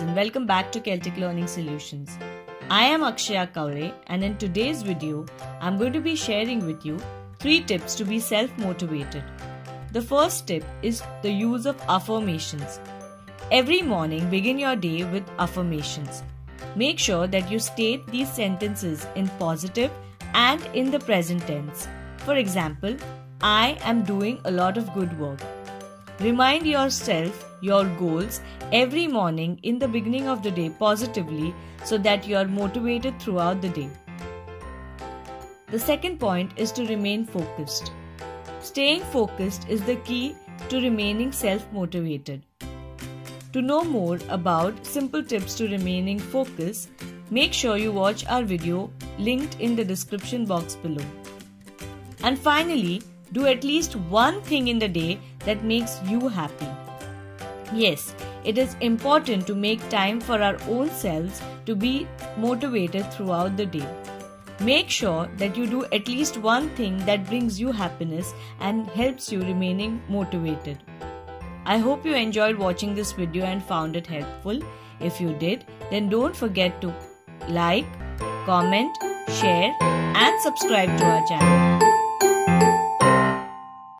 and welcome back to Celtic Learning Solutions. I am Akshaya Kaure, and in today's video, I'm going to be sharing with you 3 tips to be self-motivated. The first tip is the use of affirmations. Every morning, begin your day with affirmations. Make sure that you state these sentences in positive and in the present tense. For example, I am doing a lot of good work. Remind yourself your goals every morning in the beginning of the day positively so that you are motivated throughout the day. The second point is to remain focused. Staying focused is the key to remaining self-motivated. To know more about simple tips to remaining focused, make sure you watch our video linked in the description box below. And finally, do at least one thing in the day that makes you happy. Yes, it is important to make time for our own selves to be motivated throughout the day. Make sure that you do at least one thing that brings you happiness and helps you remaining motivated. I hope you enjoyed watching this video and found it helpful. If you did, then don't forget to like, comment, share and subscribe to our channel.